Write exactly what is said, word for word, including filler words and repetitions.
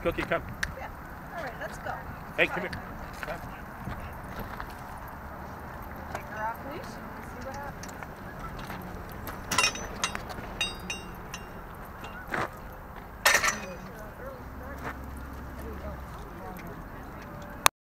Cookie, come. Yeah. All right, let's go. Hey, come here.